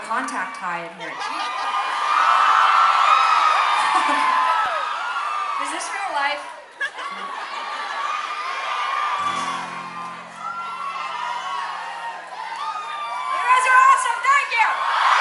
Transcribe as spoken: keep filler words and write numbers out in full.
contact high in here. Is this real life? You guys are awesome, thank you!